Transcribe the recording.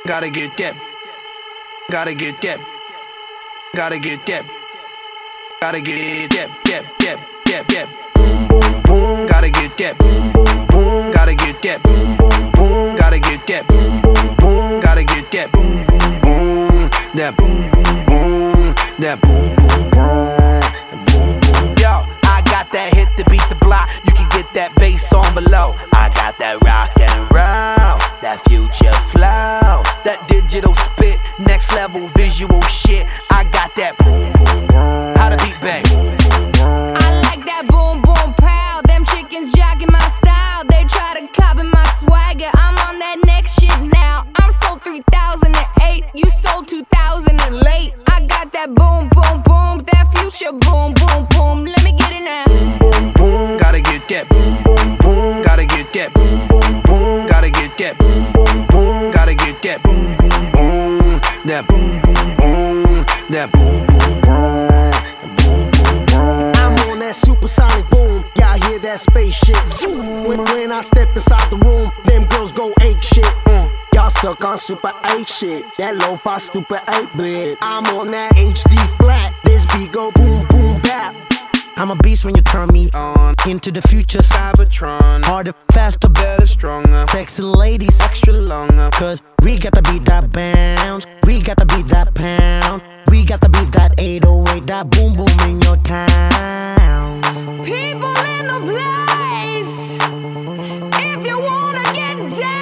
Gotta get that. Gotta get that. Gotta get that. Gotta get that. Boom, boom, boom. Gotta get that. Boom, boom, boom. Gotta get that. Boom, boom, boom. Gotta get that. Boom, boom, boom. Gotta get that. Boom, boom, boom. That boom, boom, boom. That boom, boom, boom. Yo, I got that hit to beat the block. You can get that bass on below. I got that rock and roll, that future flow, that digital spit, next level visual shit. I got that boom, boom, boom. How the beat bang? I like that boom, boom, pow. Them chickens jocking my style. They try to copy my swagger. I'm on that next shit now. I'm sold 3008. You sold 2000 and late. I got that boom, boom, boom. That future boom, boom, boom. Let me get it now. Boom, boom, boom. Gotta get that. Boom, boom, boom. Gotta get that. Boom, boom, boom. Gotta get that. Boom, boom, boom. Gotta get that. Boom, boom, boom. That boom, boom, boom. That boom, boom, boom. I'm on that supersonic boom. Y'all hear that spaceship zoom. When I step inside the room, them girls go ape shit. Y'all stuck on super 8 shit. That lo-fi stupid 8-bit. I'm on that HD flat. This beat go boom, boom, bap. I'm a beast when you turn me on. Into the future, Cybertron. Harder, faster, better, stronger. Sexy ladies, extra longer. Cause we got to beat that bounce. We got to beat that pound. We got to beat that 808. That boom, boom in your town. People in the place, if you wanna get down.